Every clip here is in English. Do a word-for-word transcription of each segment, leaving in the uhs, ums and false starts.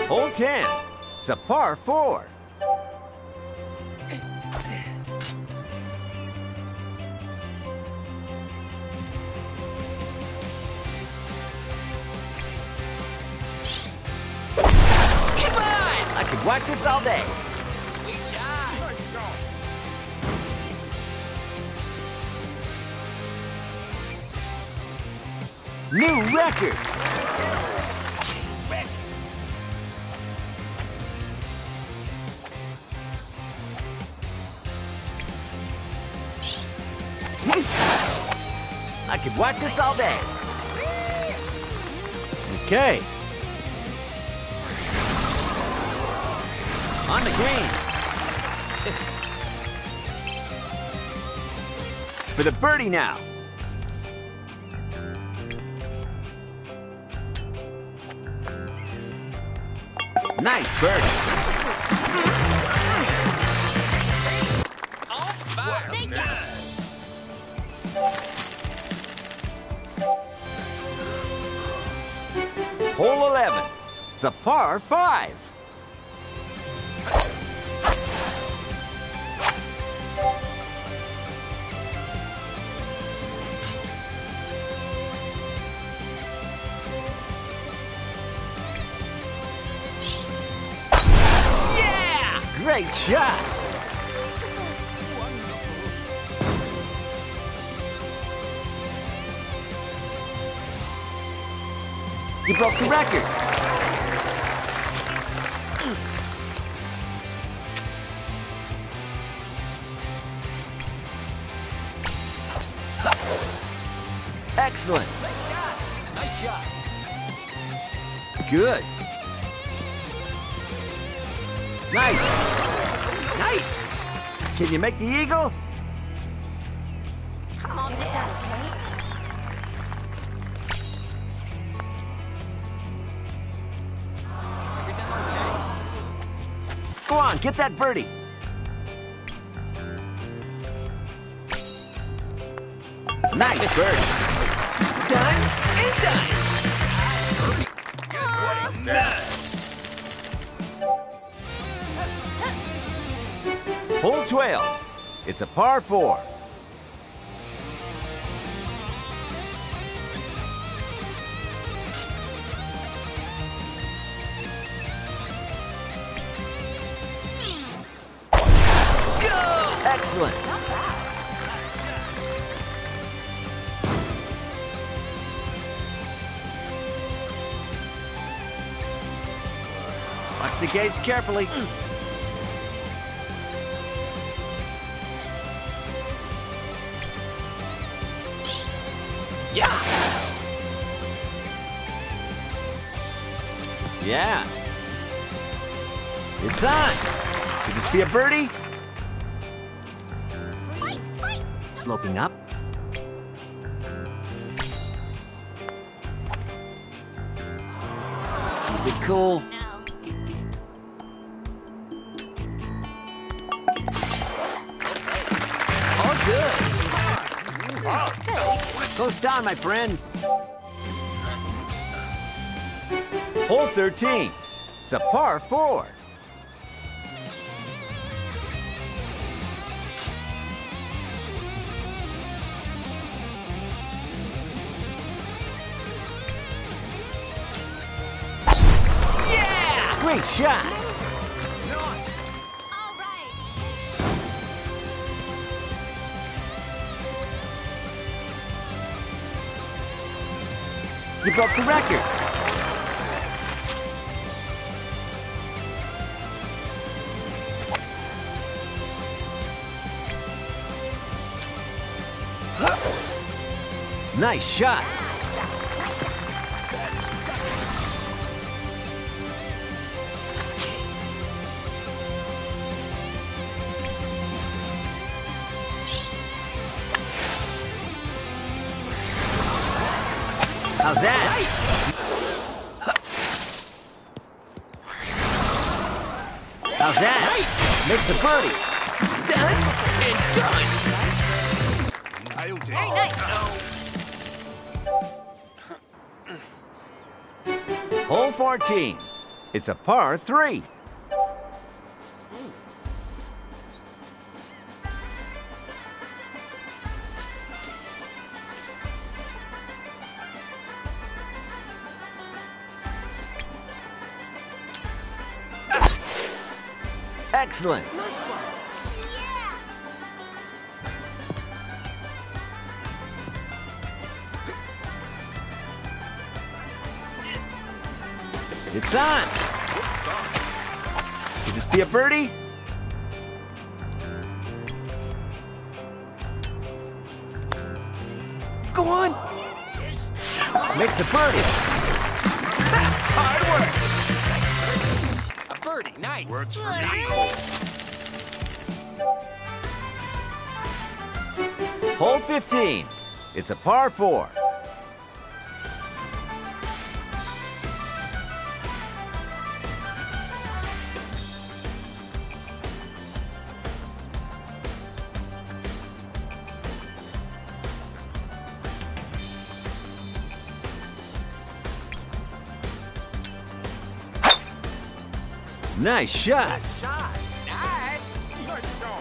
Hole ten. It's a par four. Come on! I could watch this all day. New record! I could watch this all day. Okay. On the green. For the birdie now. Nice birdie. On fire. Yes. Hole eleven. It's a par five. Yeah! Great shot. You broke the record. Excellent. Nice shot. Nice shot. Good. Nice. Nice. Can you make the eagle? Come on, get it done, okay? Go on, get that birdie. Nice birdie. Done and done. Good boy. Nice. Hole twelve. It's a par four. Excellent. Watch the gauge carefully. Yeah. Yeah. It's on. Could this be a birdie? Fight, fight. Sloping up. Keep it cool. No. All good. Close down, my friend. Hole thirteen. It's a par four. Yeah! Great shot. Nice. All right. You broke the record. Nice shot. Nice shot. Nice shot. How's that? How's that? Nice. Makes a birdie. Done and done. Very nice. Hole fourteen. It's a par three. Excellent. Nice one. It's on. Could this be a birdie? Go on. Makes a birdie. Hard work. A birdie, nice. Works for me. Hole fifteen. It's a par four. Nice shot. Nice shot. Nice. You're so.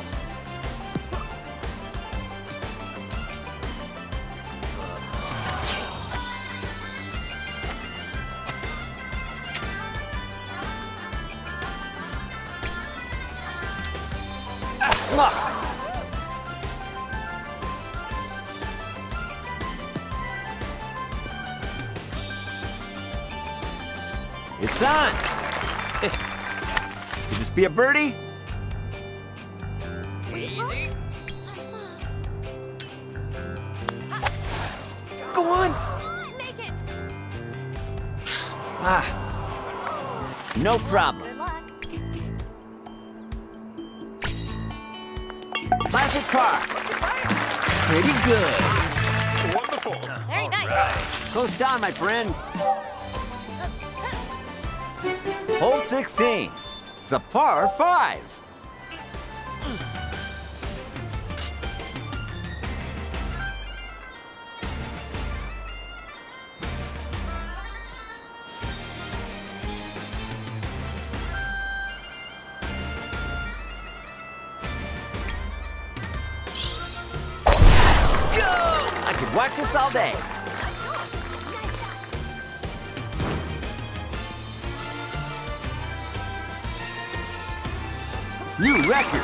It's on. Could this be a birdie? Easy. So far. Go on. Make it. Ah, no problem. Good luck. Classic car. Pretty good. Wonderful. Very nice. Close down, my friend. Hole sixteen. It's a par five. Go! I could watch this all day. Nice shot. New record.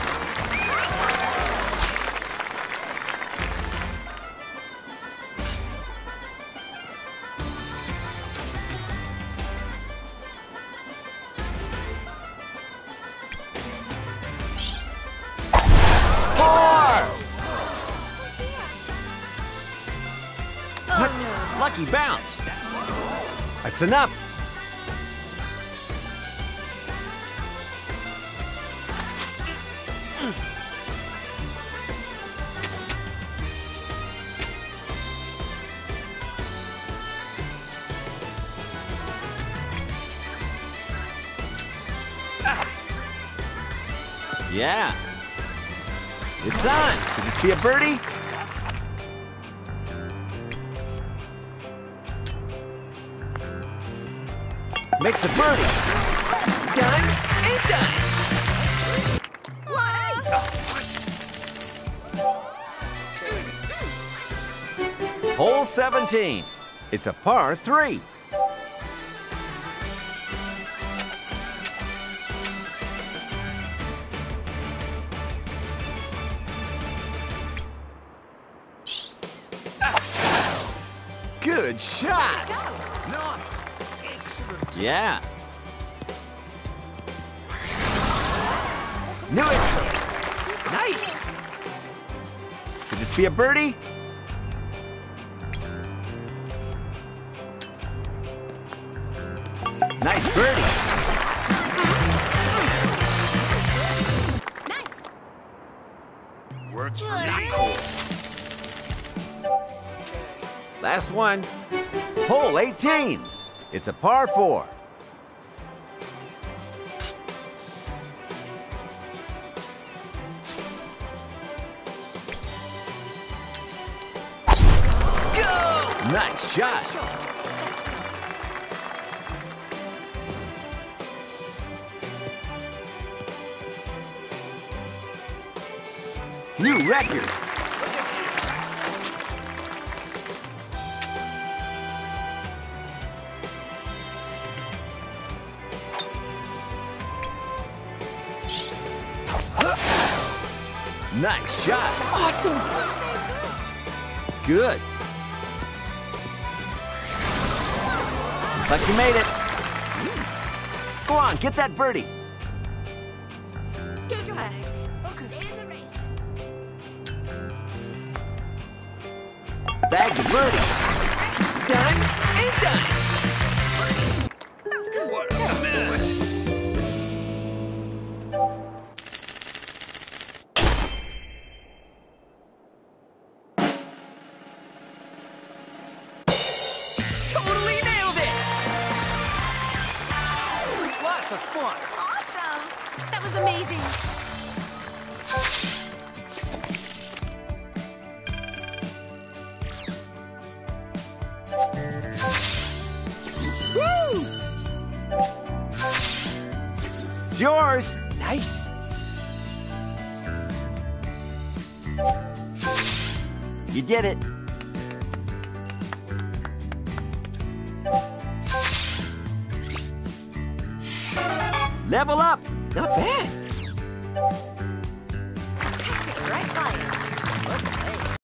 Four. What? Lucky bounce. That's enough. Yeah. It's on. Could this be a birdie? Makes a birdie. Done and done. Hole seventeen. It's a par three. Good shot. Nice. Excellent. Yeah. Knew it. Nice. Could this be a birdie? Nice birdie. Nice. Works for me. Last one. Hole eighteen. It's a par four. Nice shot. New record. Nice shot. Awesome. Good. Looks like you made it. Go on, get that birdie. Too dramatic. Stay in the race. Bag the birdie. Done and done. What a mess. Totally nailed it. Lots of fun. Awesome. That was amazing. Woo! It's yours. Nice. You did it. Level up. Not bad.